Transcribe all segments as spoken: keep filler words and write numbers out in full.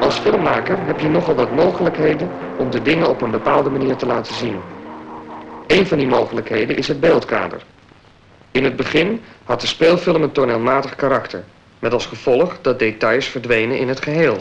Als filmmaker heb je nogal wat mogelijkheden om de dingen op een bepaalde manier te laten zien. Een van die mogelijkheden is het beeldkader. In het begin had de speelfilm een toneelmatig karakter, met als gevolg dat details verdwenen in het geheel.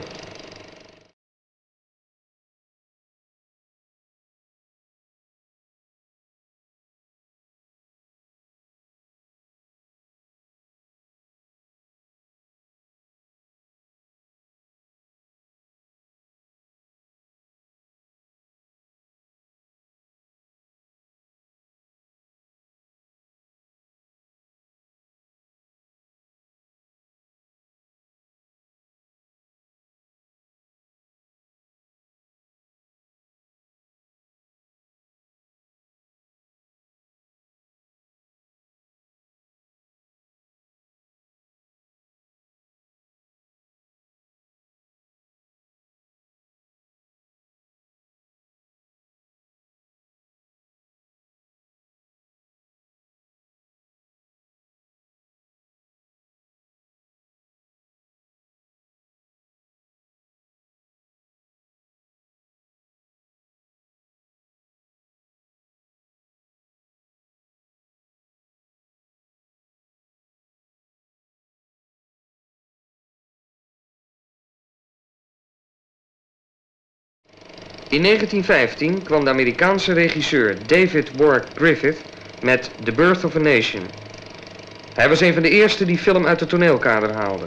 In negentien vijftien kwam de Amerikaanse regisseur David Wark Griffith met The Birth of a Nation. Hij was een van de eersten die film uit het toneelkader haalde.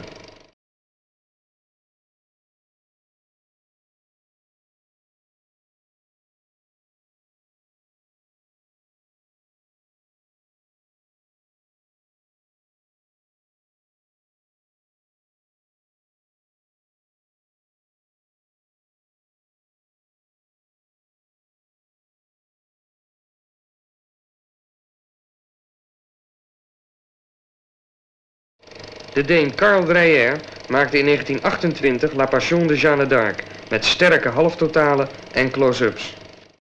De Deen Carl Dreyer maakte in negentien achtentwintig La Passion de Jeanne d'Arc met sterke halftotalen en close-ups.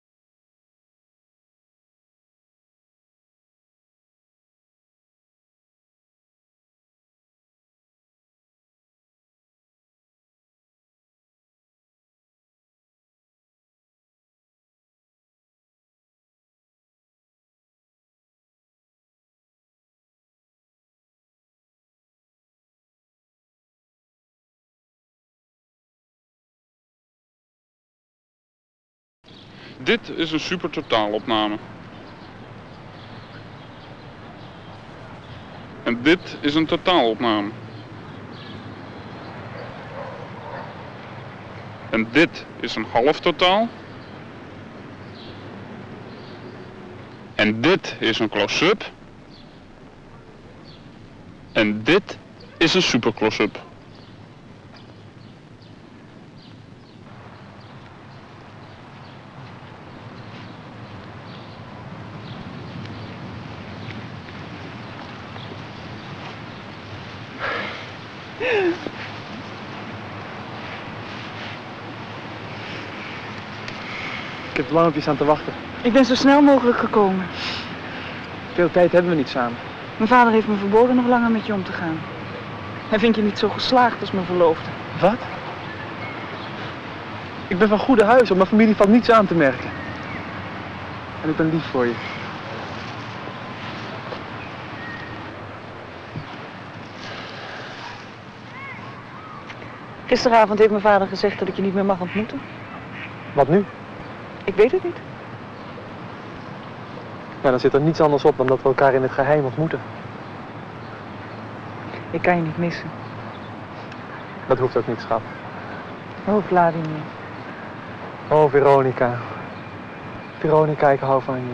Dit is een super totaalopname. En dit is een totaalopname. En dit is een half totaal. En dit is een close-up. En dit is een super close-up. Ik heb er lang op je staan te wachten. Ik ben zo snel mogelijk gekomen. Veel tijd hebben we niet samen. Mijn vader heeft me verboden nog langer met je om te gaan. Hij vindt je niet zo geslaagd als mijn verloofde. Wat? Ik ben van goede huis, op mijn familie valt niets aan te merken. En ik ben lief voor je. Gisteravond heeft mijn vader gezegd dat ik je niet meer mag ontmoeten. Wat nu? Ik weet het niet. Ja, dan zit er niets anders op dan dat we elkaar in het geheim ontmoeten. Ik kan je niet missen. Dat hoeft ook niet, schat. Oh, Vladimir. Oh, Veronica. Veronica, ik hou van je.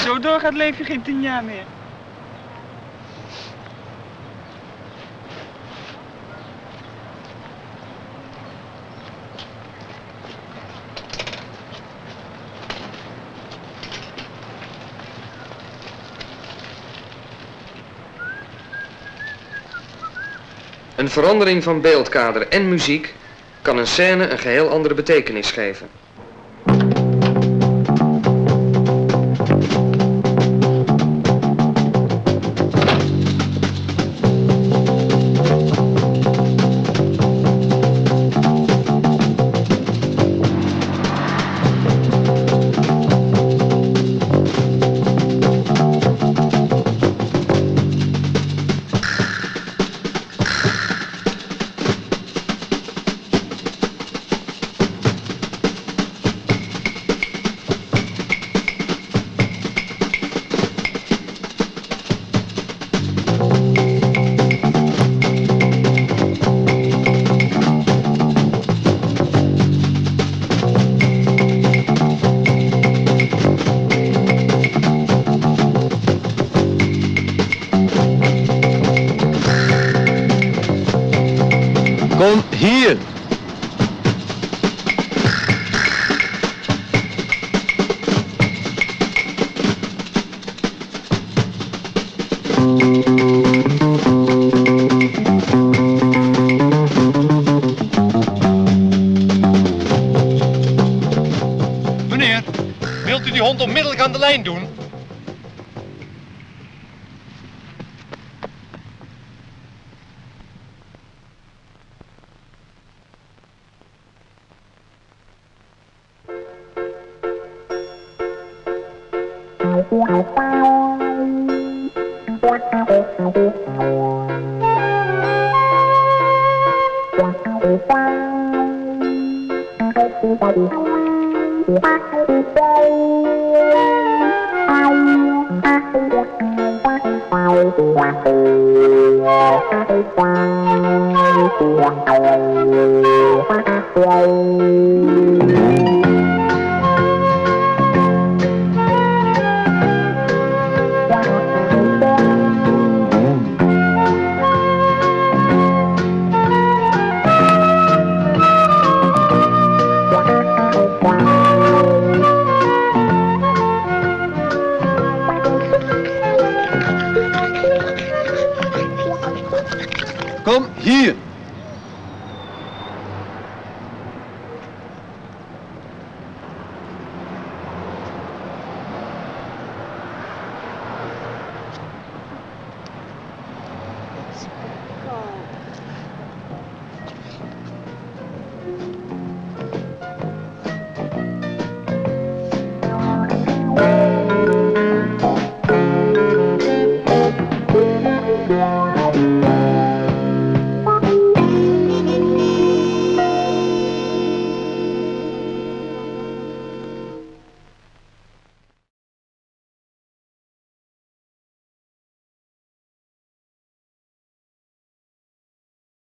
zo doorgaat leef je geen tien jaar meer. Een verandering van beeldkader en muziek kan een scène een geheel andere betekenis geven. Kom hier. Meneer, wilt u die hond onmiddellijk aan de lijn doen? Kom hier.